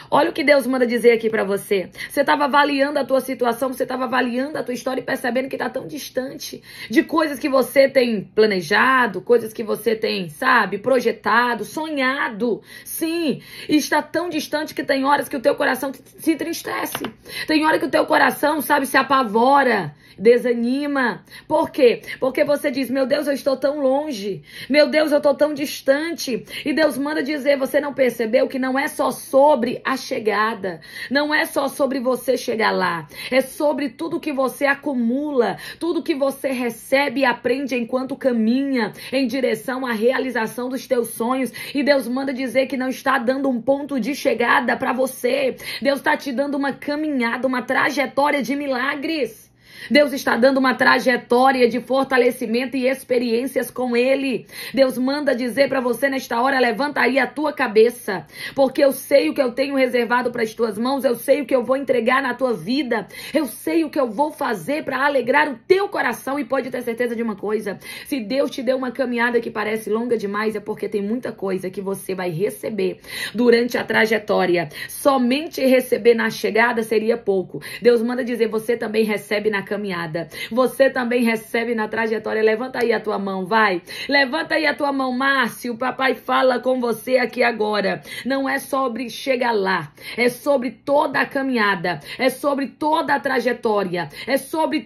Olha o que Deus manda dizer aqui pra você. Você estava avaliando a tua situação, você estava avaliando a tua história e percebendo que está tão distante de coisas que você tem planejado, coisas que você tem, sabe, projetado, sonhado. Sim, e está tão distante que tem horas que o teu coração se entristece. Tem hora que o teu coração, sabe, se apavora, desanima. Por quê? Porque você diz, meu Deus, eu estou tão longe. Meu Deus, eu estou tão distante. E Deus manda dizer, você não percebeu que não é só sobre a chegada. Não é só sobre você chegar lá. É sobre tudo que você acumula, tudo que você recebe e aprende enquanto caminha em direção à realização dos teus sonhos. E Deus manda dizer que não está dando um ponto de chegada para você. Deus está te dando uma caminhada, uma trajetória de milagres. Deus está dando uma trajetória de fortalecimento e experiências com Ele. Deus manda dizer para você nesta hora, levanta aí a tua cabeça, porque eu sei o que eu tenho reservado para as tuas mãos, eu sei o que eu vou entregar na tua vida, eu sei o que eu vou fazer para alegrar o teu coração. E pode ter certeza de uma coisa, se Deus te deu uma caminhada que parece longa demais, é porque tem muita coisa que você vai receber durante a trajetória. Somente receber na chegada seria pouco. Deus manda dizer, você também recebe na caminhada. Você também recebe na trajetória. Levanta aí a tua mão, vai. Levanta aí a tua mão, Márcio. O papai fala com você aqui agora. Não é sobre chegar lá. É sobre toda a caminhada. É sobre toda a trajetória. É sobre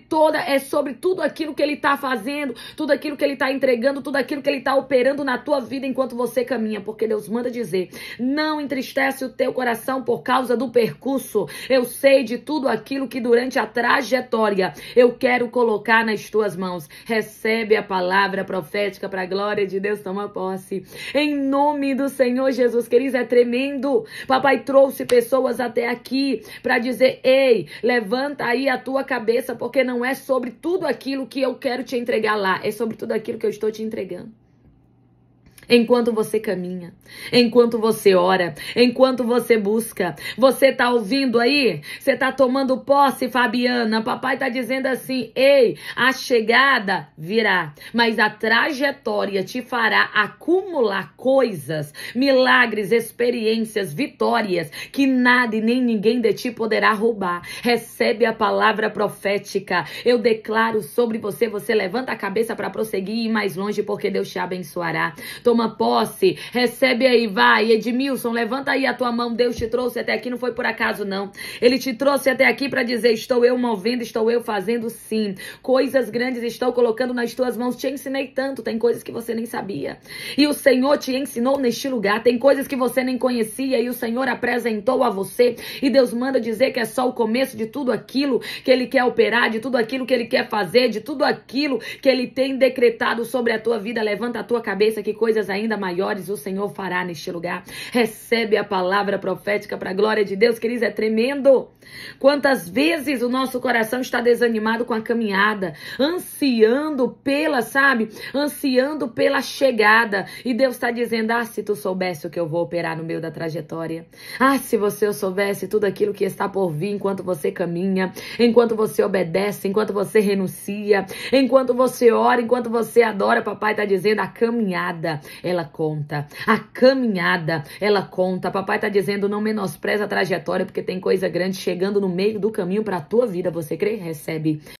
tudo aquilo que ele está fazendo, tudo aquilo que ele está entregando, tudo aquilo que ele está operando na tua vida enquanto você caminha. Porque Deus manda dizer, não entristece o teu coração por causa do percurso. Eu sei de tudo aquilo que durante a trajetória eu quero colocar nas tuas mãos. Recebe a palavra profética para a glória de Deus. Toma posse. Em nome do Senhor Jesus. Queridos, é tremendo. Papai trouxe pessoas até aqui para dizer, ei, levanta aí a tua cabeça, porque não é sobre tudo aquilo que eu quero te entregar lá. É sobre tudo aquilo que eu estou te entregando. Enquanto você caminha, enquanto você ora, enquanto você busca. Você tá ouvindo aí? Você tá tomando posse, Fabiana? Papai tá dizendo assim, ei, a chegada virá, mas a trajetória te fará acumular coisas, milagres, experiências, vitórias, que nada e nem ninguém de ti poderá roubar. Recebe a palavra profética. Eu declaro sobre você, você levanta a cabeça para prosseguir e ir mais longe, porque Deus te abençoará. Toma posse, recebe aí, vai. Edmilson, levanta aí a tua mão. Deus te trouxe até aqui, não foi por acaso não. Ele te trouxe até aqui para dizer, estou eu movendo, estou eu fazendo sim. Coisas grandes estou colocando nas tuas mãos. Te ensinei tanto, tem coisas que você nem sabia. E o Senhor te ensinou neste lugar. Tem coisas que você nem conhecia e o Senhor apresentou a você. E Deus manda dizer que é só o começo de tudo aquilo que Ele quer operar, de tudo aquilo que Ele quer fazer, de tudo aquilo que Ele tem decretado sobre a tua vida. Levanta a tua cabeça, que coisas ainda maiores o Senhor fará neste lugar. Recebe a palavra profética para a glória de Deus. Queridos, é tremendo. Quantas vezes o nosso coração está desanimado com a caminhada, ansiando ansiando pela chegada. E Deus está dizendo, se tu soubesse o que eu vou operar no meio da trajetória. Se você soubesse tudo aquilo que está por vir enquanto você caminha, enquanto você obedece, enquanto você renuncia, enquanto você ora, enquanto você adora. Papai está dizendo, a caminhada, ela conta. A caminhada, ela conta. Papai tá dizendo, não menospreza a trajetória, porque tem coisa grande chegando no meio do caminho para a tua vida. Você crê? Recebe.